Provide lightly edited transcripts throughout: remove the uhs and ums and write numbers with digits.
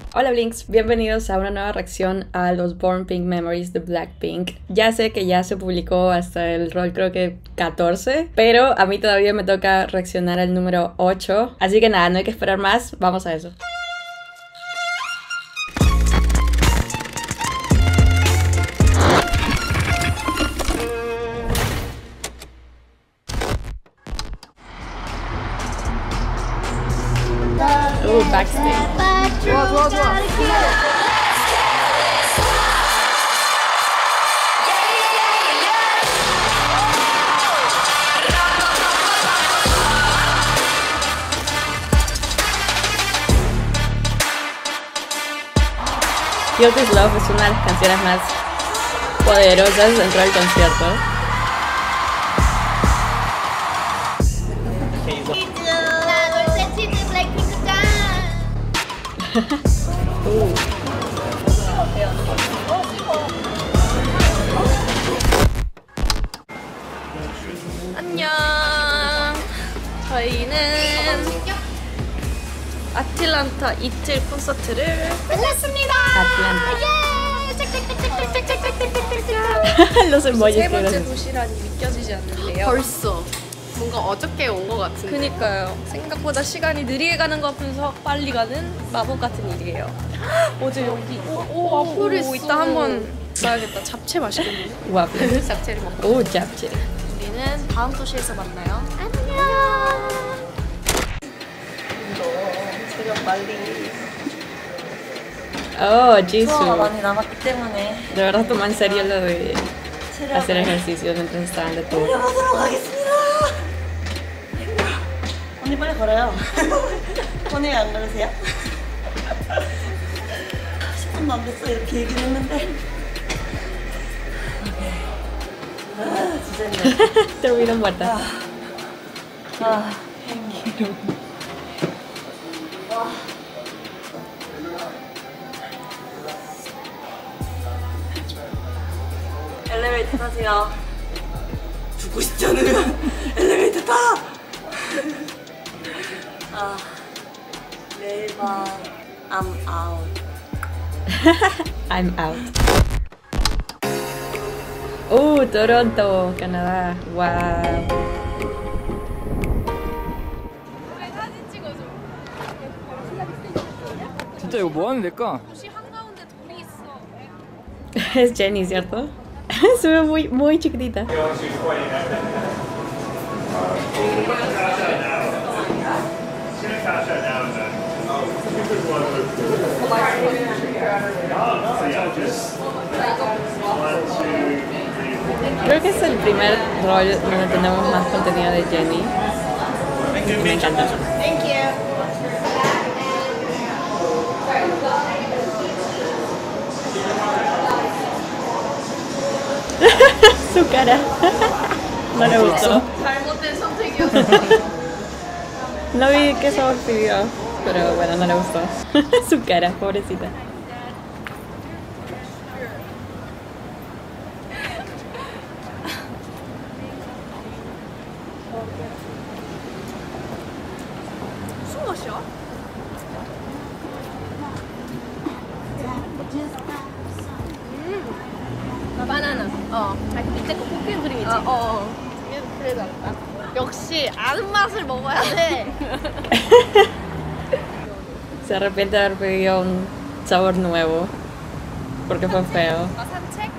Hola Blinks, bienvenidos a una nueva reacción a los Born Pink Memories de Blackpink. Ya sé que ya se publicó hasta el rol creo que 14, pero a mí todavía me toca reaccionar al número 8, así que nada, no hay que esperar más, vamos a eso. Backstage. 좋아. Feel This Love es una de las canciones más poderosas dentro del concierto. 안녕. 저희는 아틀란타 이틀 콘서트를 끝냈습니다. Los emojis. 세 번째 도시라니 믿겨지지 않는데요. 벌써 뭔가 어저께 온 것 같은데. 그니까요. 생각보다 시간이 느리게 가는 것 같으면서 빨리 가는 마법 같은 일이에요. 어제 여기 와플 있어. 이따 한번 봐야겠다. 잡채 맛있겠네. 와플. 잡채를 먹고. 오, 잡채. 우리는 다음 도시에서 만나요. 안녕. 새벽 빨리. Oh, Jisoo. 수화가 많이 남았기 때문에 De verdad toma en serio lo de hacer ejercicio mientras estaban de tour. 내려가도록 하겠습니다. 언니 빨리 걸어요. 언니 안 걸으세요? 10분도 안 됐어 이렇게 얘기를 했는데. 진짜 힘들어. Termino muerta. 엘리베이터 타세요. 죽고 싶지 않으면 엘리베이터 타! 내일 밤 I'm out. I'm out. Oh, Toronto, Canadá. Wow. 진짜 이거 뭐 하는 데일까? 도시 한가운데 돌이 있어. Es Jenny, ¿cierto? Se ve muy chiquitita. Creo que es el primer rol donde tenemos más contenido de Jenny. Me encanta. Thank you. Su cara. No le gustó. 잘못된 선택이었어. No vi que eso pidió, pero bueno, no le gustó. Su cara, pobrecita. 무슨 맛이야? 바나나. 밑에 거 포크림 크림이지? 그래도 낫다. 역시 아는 맛을 먹어야 돼. Se arrepiente de haber pedido un sabor nuevo porque fue feo. 산책?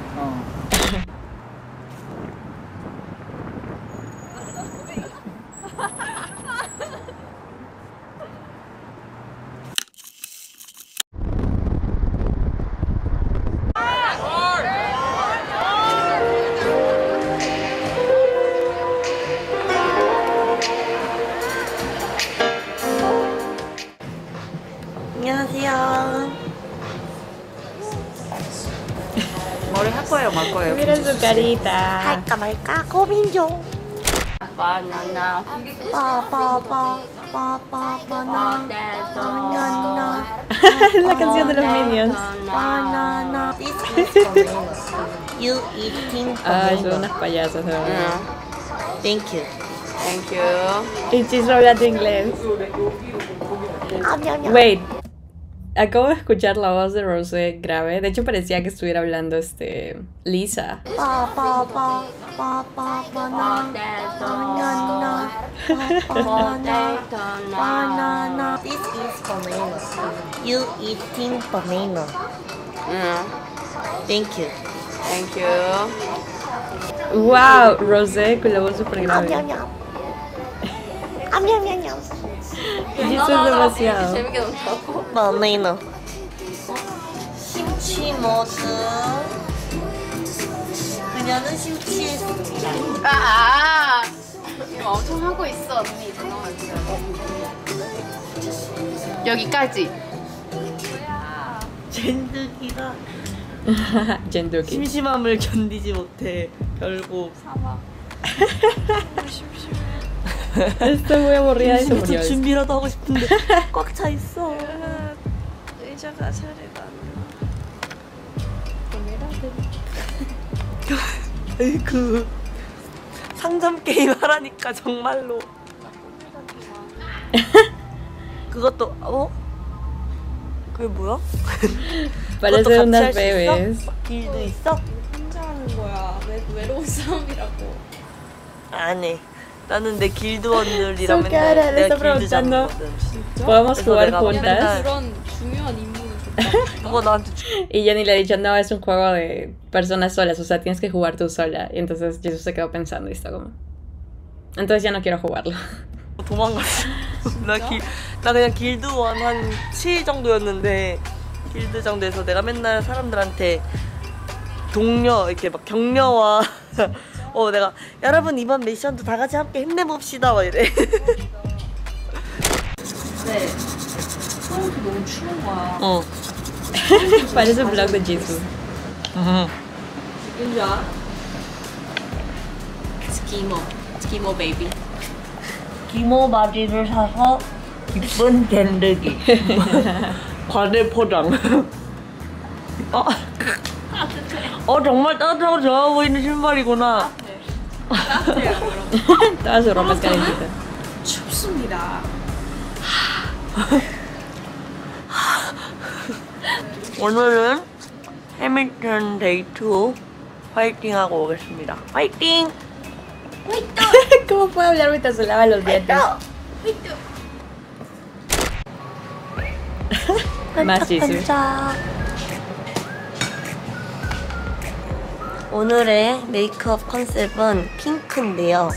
안녕하세요. 머리 할 거예요, 말 거예요? Mira su carita. 할까 말까 고민 중. 바나나. 바나나. La canción de los Minions. Banana. This is for you eating Ay, tomato. son unas payasas, de verdad. Thank you. Thank you. Y Chis hablando inglés. Wait. Acabo de escuchar la voz de Rosé grave. De hecho, parecía que estuviera hablando Lisa. Banana. This is banana. You eating banana. Thank you. Thank you. Wow, Rosé con la voz súper grave. Eso es demasiado. 재밌게 논다고? banana. 심취 모드. 그녀는 심취했습니다. 이거 엄청 하고 있어 언니. 잠깐만 기다려. 여기까지. 젠드기가 젠도기. 심심함을 견디지 못해 결국 Estoy muy aburrida y se murió. 준비라도 하고 싶은데 꽉 차 있어. 의자가 자리가 그 상점 게임 하라니까 정말로. 그것도 그게 뭐야? Parece 그것도 같이 unas 할 수 bebés. 있어? 길도 있어? 혼자 하는 거야. 외로운 싸움이라고. 안 해. 나는 내 길드원들이랑 Su cara, 맨날 le está 내가 길드 preguntando. 잡거든. ¿Podemos Eso jugar de la juntas? mañana. 그런 중요한 임무는 줬다. 그거 나한테 Y Jenny le ha dicho, no, es un juego de personas solas, o sea, tienes que jugar tú sola. Y entonces Jesús se quedó pensando y está como... Entonces ya no quiero jugarlo. 도망갔어. 나 그냥 길드원 한 7 정도였는데 길드장 돼서 내가 맨날 사람들한테 동료 이렇게 막 격려와 내가 여러분 이번 미션도 다 같이 함께 힘내봅시다 막 이래. 네. 사람이 너무 추운 거야. Parece un vlog de Jesús. 뭔지 알아? 스키모 베이비. 기모 바지를 사서 기쁜 댄드기. 과대 포장. 정말 따뜻하고 좋아 보이는 신발이구나. Toda su ropa es calentita. 춥습니다. 오늘은 해밀턴 데이트 화이팅하고 오겠습니다. 화이팅! ¿Cómo puede hablar mientras se lava los dientes? Más Jesús. 오늘의 메이크업 컨셉은 핑크인데요.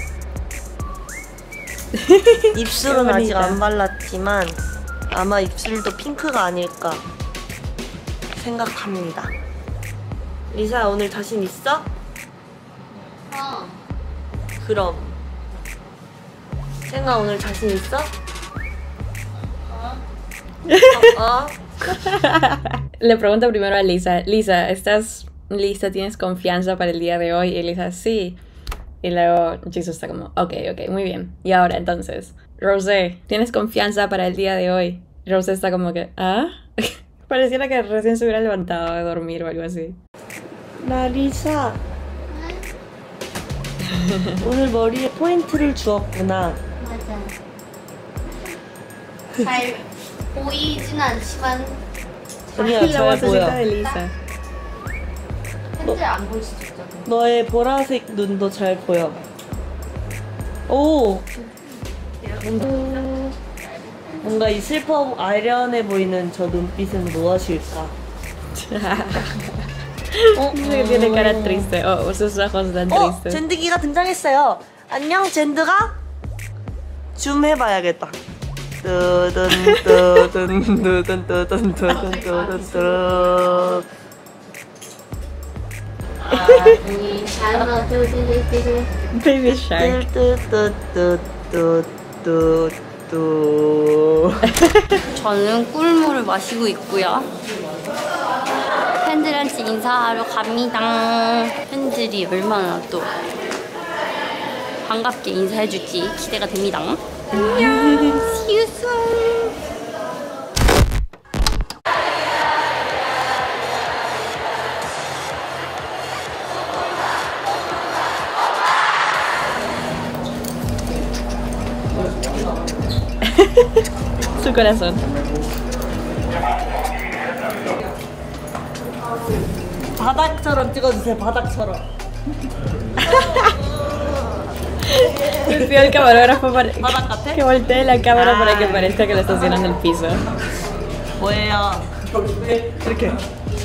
입술은 아직 안 발랐지만 아마 입술도 핑크가 아닐까 생각합니다. 리사 오늘 자신 있어? 그럼 생아 오늘 자신 있어? Le pregunta primero a Lisa, Lisa, ¿estás lista? ¿Tienes confianza para el día de hoy? Y Lisa, sí. Y luego Jesús está como, ok, muy bien. Y ahora entonces, Rosé, ¿tienes confianza para el día de hoy? Rosé está como que, ¿ah? Pareciera que recién se hubiera levantado de dormir o algo así. 나 리사 오늘 머리에 포인트를 주었구나. 맞아. 잘 보이진 않지만 언니야 La 잘 vocecita 보여. de Lisa. 현재 안 보일 수도 있잖아. 너의 보라색 눈도 잘 보여. 오! 뭔가 이 슬퍼 아련해 보이는 저 눈빛은 무엇일까? Dice que tiene cara triste, sus ojos están tristes. 젠드기가 등장했어요. 안녕 젠드가? 줌 해봐야겠다. 뜨든뜨든뜨든뜨든뜨든뜨든. 아니 잘못 두두두두. Baby Shark. 저는 꿀물을 마시고 있고요. 팬들한테 인사하러 갑니다. 팬들이 얼마나 또 반갑게 인사해줄지 기대가 됩니다. 안녕. See you soon. Su corazón. 바닥처럼 찍어주세요. 바닥처럼. Me pido el camarógrafo para 바닥 같아? que voltee la cámara para que parezca que lo está haciendo en el piso. 뭐예요? 이렇게.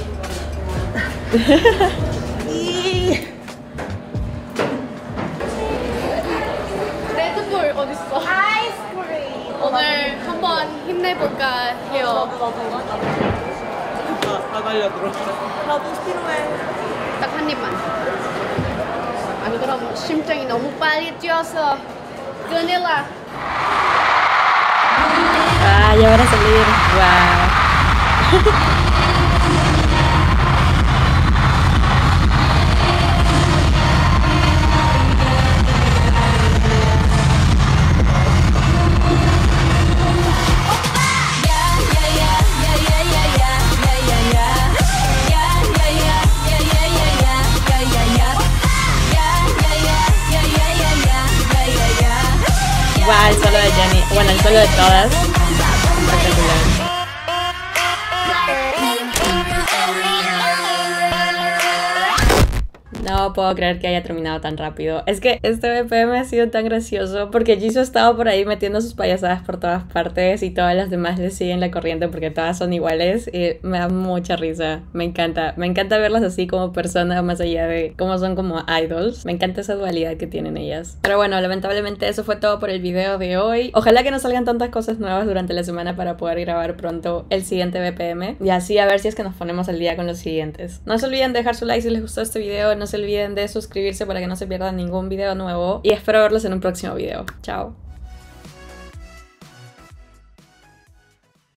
레드불 어딨어? 아이스크림. 오늘 한번 힘내볼까 해요. 다 달려들어. 나도 필요해. 딱 한 입만. 아니 그럼 심장이 너무 빨리 뛰어서 큰일 나. Ah, ya van a salir. Wow. Wow, el solo de Jenny. Bueno, el solo de todas. Espectacular. No puedo creer que haya terminado tan rápido. Es que este BPM ha sido tan gracioso porque Jisoo ha estado por ahí metiendo sus payasadas por todas partes y todas las demás le siguen la corriente porque todas son iguales y me da mucha risa. Me encanta verlas así como personas más allá de cómo son como idols. Me encanta esa dualidad que tienen ellas. Pero bueno, lamentablemente eso fue todo por el video de hoy. Ojalá que nos salgan tantas cosas nuevas durante la semana para poder grabar pronto el siguiente BPM y así a ver si es que nos ponemos al día con los siguientes. No se olviden de dejar su like si les gustó este video. No se olviden de suscribirse para que no se pierdan ningún video nuevo y espero verlos en un próximo video. Chao.